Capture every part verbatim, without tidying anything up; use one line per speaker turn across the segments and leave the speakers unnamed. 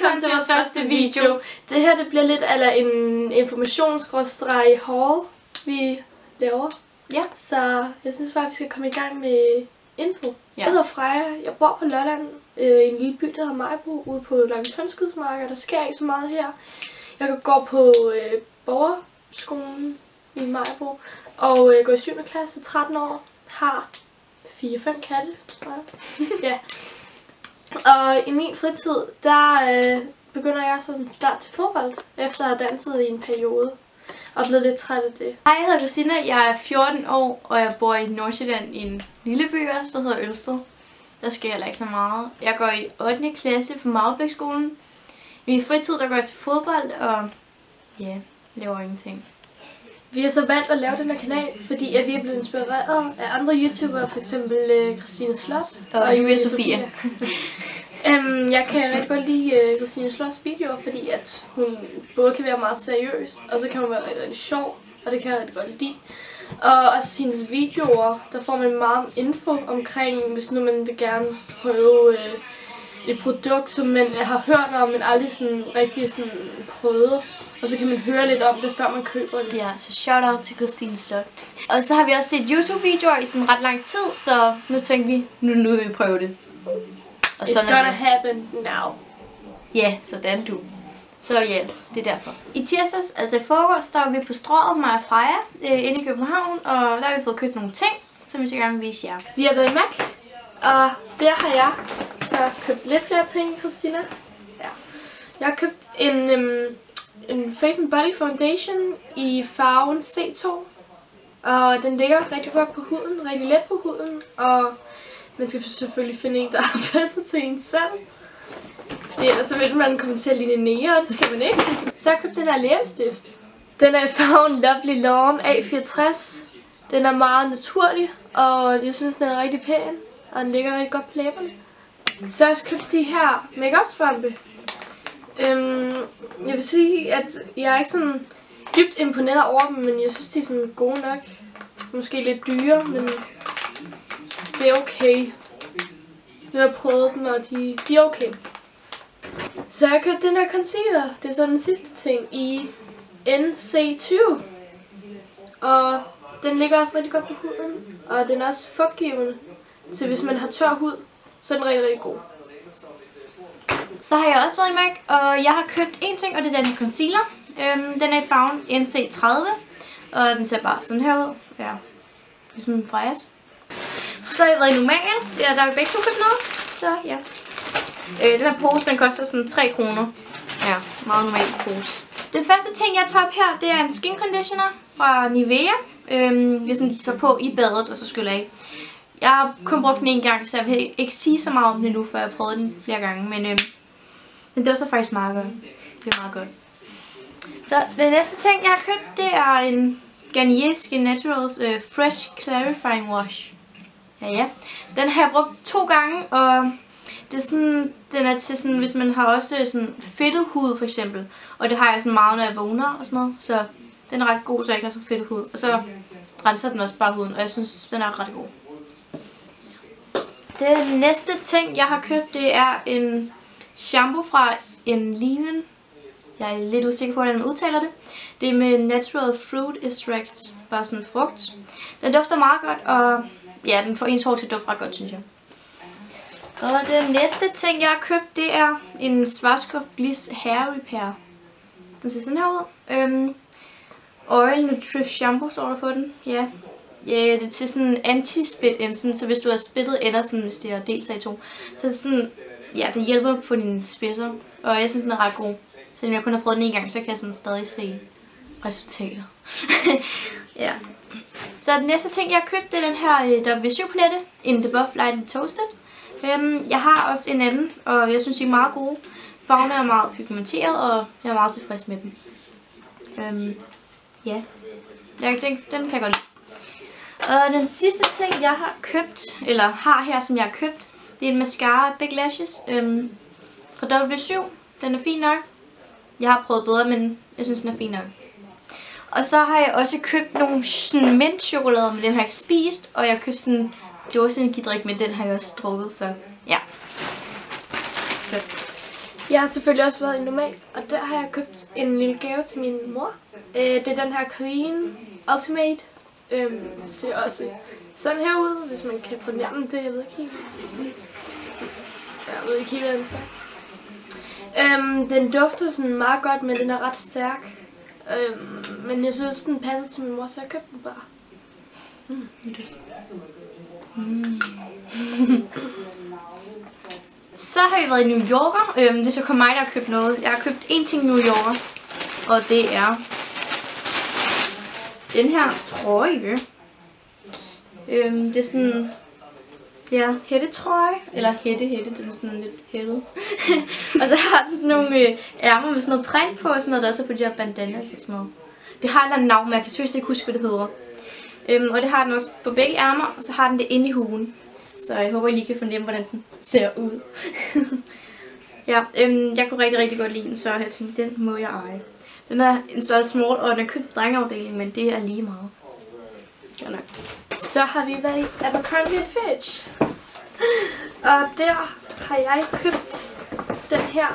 velkommen til vores første video. Det her det bliver lidt eller en informationsgråstreg haul, vi laver.
Ja.
Så jeg synes bare, vi skal komme i gang med info. Ja. Jeg hedder Freja, jeg bor på Lolland, øh, i en lille by, der hedder Majbro, ude på Løgumskydsmarker. Der sker ikke så meget her. Jeg går på øh, borgerskolen i Majbro, og øh, går i syvende klasse, tretten år, har fire fem katte, tror jeg. Ja. Og i min fritid, der øh, begynder jeg sådan start til fodbold, efter at have danset i en periode. Og blevet lidt træt af det.
Hej, jeg hedder Christina, jeg er fjorten år, og jeg bor i Nordsjælland i en lille by, der hedder Ølsted. Der sker heller ikke så meget. Jeg går i ottende klasse på Maglebækskolen. I min fritid, der går jeg til fodbold, og ja, laver ingenting.
Vi har så valgt at lave den her kanal, fordi at vi er blevet inspireret af andre YouTubere, f.eks. Uh, Christine Slot
og, og Julia Sofia.
um, jeg kan rigtig godt lide uh, Christine Slots videoer, fordi at hun både kan være meget seriøs, og så kan hun være rigtig, rigtig sjov, og det kan jeg rigtig godt lide. Og også hendes videoer, der får man meget info omkring, hvis nu man vil gerne prøve uh, et produkt, som man har hørt om, men aldrig sådan rigtig sådan prøvet. Og så kan man høre lidt om det, før man køber det.
Ja, så shout out til Christine Slot. Og så har vi også set YouTube-videoer i sådan ret lang tid, så nu tænker vi, nu, nu vil vi prøve det.
Og It's gonna happen now.
Ja, sådan du. Så ja, det er derfor. I tirsdags, altså i forgårs, der var vi på Strøget med Freja øh, inde i København, og der har vi fået købt nogle ting, som vi så gerne vil vise jer.
Vi har været i Mac, og der har jeg så købt lidt flere ting, Christina. Ja. Jeg har købt en... Øhm, en Face and Body Foundation i farven C to, og den ligger rigtig godt på huden, rigtig let på huden, og man skal selvfølgelig finde en, der passer til en selv, fordi ellers så vil man komme til at ligne nære, og det skal man ikke. Så jeg købte den her læbestift. Den er i farven Lovely Lawn A fireogtres. Den er meget naturlig, og jeg synes, den er rigtig pæn, og den ligger rigtig godt på læberne. Så jeg har også købt de her make-up-svampe. Øhm, jeg vil sige, at jeg er ikke sådan dybt imponeret over dem, men jeg synes, de er sådan gode nok. Måske lidt dyre, men det er okay. Jeg har prøvet dem, og de, de er okay. Så jeg har købt den her concealer. Det er så den sidste ting i N C tyve. Og den ligger også rigtig godt på huden, og den er også fugtgivende. Så hvis man har tør hud, så er den rigtig, rigtig god.
Så har jeg også været i Mac, og jeg har købt en ting, og det er den her concealer. Øhm, den er i farven N C tredive, og den ser bare sådan her ud. Ja, ligesom en Frejas. Så har jeg været i Normal. Der, der har vi begge to købt noget. Så ja. Øh, den her pose, den koster sådan tre kroner. Ja, meget normal pose. Den første ting, jeg tager op her, det er en skin conditioner fra Nivea. Øhm, jeg sådan tager på i badet, og så skyller af. Jeg har kun brugt den en gang, så jeg vil ikke sige så meget om den nu, før jeg har prøvet den flere gange. Men øhm, den dufter faktisk meget godt. Det er meget godt. Så den næste ting, jeg har købt, det er en Garnier Skin Naturals uh, Fresh Clarifying Wash. Ja, ja. Den har jeg brugt to gange, og det er sådan, den er til sådan, hvis man har også sådan fedtet hud for eksempel. Og det har jeg sådan meget, når jeg vågner og sådan noget. Så den er ret god, så jeg ikke har så fedtet hud. Og så renser den også bare huden, og jeg synes, den er ret god. Den næste ting, jeg har købt, det er en shampoo fra Enliven. Jeg er lidt usikker på, hvordan man udtaler det. Det er med Natural Fruit Extract, bare sådan frugt. Den dufter meget godt, og ja, den får ens hår til at dufte ret godt, synes jeg. Og den næste ting, jeg har købt, det er en Schwarzkopf Gliss Hair Repair. Den ser sådan her ud. Øhm, Oil Nutrition Shampoo står der på den, ja. Ja, det er til sådan anti-split enden, så hvis du har splittet ender, sådan, hvis det er delt sig i to, så sådan, ja, det hjælper på dine spidser, og jeg synes, den er ret god. Selvom jeg kun har prøvet den en gang, så kan jeg sådan stadig se resultater. Ja. Så den næste ting, jeg har købt, det er den her W syv palette, en The Buff Light Toasted. Um, jeg har også en anden, og jeg synes, de er meget gode. Farverne er meget pigmenteret, og jeg er meget tilfreds med dem. Um, ja, jeg, den, den kan jeg godt lide. Og den sidste ting, jeg har købt, eller har her, som jeg har købt, det er en mascara Big Lashes øhm, fra W syv. Den er fin nok. Jeg har prøvet bedre, men jeg synes, den er fin nok. Og så har jeg også købt nogle sådan mint-chokolader, men den har jeg ikke spist. Og jeg har købt sådan dåseenergidrik, men den har jeg også drukket, så ja.
Jeg har selvfølgelig også været i Normal, og der har jeg købt en lille gave til min mor. Øh, det er den her Clean Ultimate. Øhm, ser også sådan her ud, hvis man kan fornemme det. Jeg ved ikke helt. Jeg ved ikke helt, hvad den skal. Øhm, den dufter sådan meget godt, men den er ret stærk. Øhm, men jeg synes, den passer til min mor, så jeg købte den bare. Mm.
Mm. Så har vi været i New Yorker. Øhm, det er så kun mig, der har købt noget. Jeg har købt én ting i New Yorker, og det er den her trøje. Øhm, det er sådan, ja, hættetrøje, eller hætte, hætte, den er sådan lidt hættet. Og så har den sådan nogle øh, ærmer med sådan noget print på, og sådan noget, der også er på de her bandanas og sådan noget. Det har et eller andet navn, men jeg kan seriøst ikke huske, hvad det hedder. Øhm, og det har den også på begge ærmer, og så har den det inde i huen. Så jeg håber, I lige kan fornemme, hvordan den ser ud. Ja, øhm, jeg kunne rigtig, rigtig godt lide den, så jeg tænkte, den må jeg eje. Den er en størrelse small, og den er købt i drengeafdelingen, men det er lige meget. Ja, nok.
Så har vi været i Abercrombie and Fitch. Og der har jeg købt den her,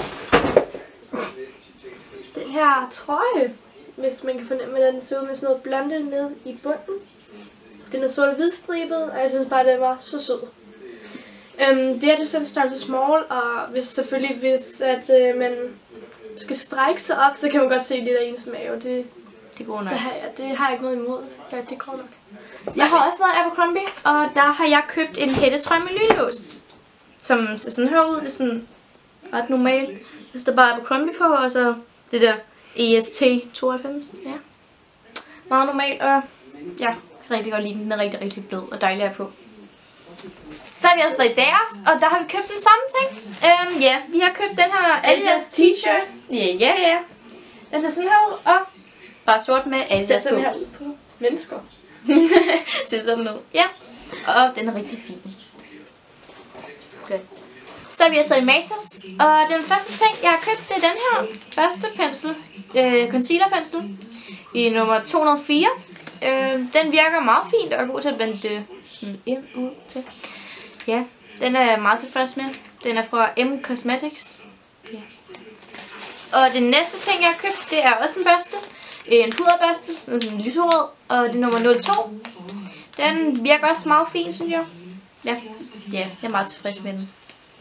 den her trøje, hvis man kan fornemme, hvordan den ser ud, med sådan noget blonde ned i bunden. Den er sort og hvidstribet, og jeg synes bare, det var så sød. Øhm, det er det sådan størrelse small, og hvis selvfølgelig hvis at øh, man skal strække sig op, så kan man godt se lidt af ens mave. Det,
det går nok.
Det har jeg, det har jeg ikke noget imod. Ja, det går nok.
Jeg har også været i Abercrombie, og der har jeg købt en hættetrøje med lynlås, som ser sådan her ud. Det er sådan ret normalt. Der står bare Abercrombie på, og så det der E S T tooghalvfems. Ja. Meget normalt, og ja, rigtig godt lide den. Den er rigtig, rigtig blød og dejlig at på. Så har vi også været i deres, og der har vi købt den samme ting. Øhm, ja, vi har købt den her Adidas t-shirt. Ja, ja, ja. Den er sådan her ud, og bare sort med Adidas på.
Den her ud på mennesker.
Ser sådan ud. Ja, og den er rigtig fin. Okay. Så har vi også været i Matas, og den første ting, jeg har købt, det er den her børstepensel, øh, concealerpensel, i nummer to hundrede og fire. Øh, den virker meget fint og er god til at vende det sådan ind ud til. Ja, den er jeg meget tilfreds med. Den er fra M Cosmetics. Ja. Og den næste ting, jeg har købt, det er også en børste. En puderbørste, den er sådan lyserød, og det er nummer nul to. Den virker også meget fint, synes jeg. Ja, ja, jeg er meget tilfreds med den.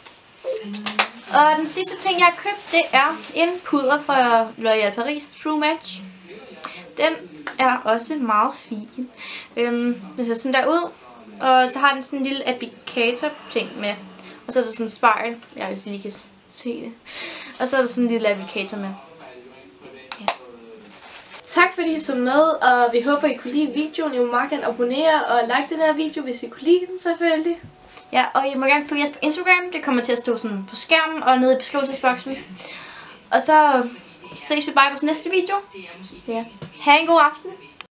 Og den sidste ting, jeg har købt, det er en puder fra L'Oréal Paris True Match. Den er også meget fin. Øhm, den ser sådan der ud, og så har den sådan en lille applicator ting med. Og så er der sådan en spejl, jeg vil lige kan se det. Og så er der sådan en lille applicator med. Ja.
Tak fordi I så med, og vi håber I kunne lide videoen. I må meget gerne abonnere og like den her video, hvis I kunne lide den selvfølgelig.
Ja, og I må gerne følge os på Instagram. Det kommer til at stå sådan på skærmen og nede i beskrivelsesboksen. Og så ses vi bare på næste video. Ja. Ha' en god aften.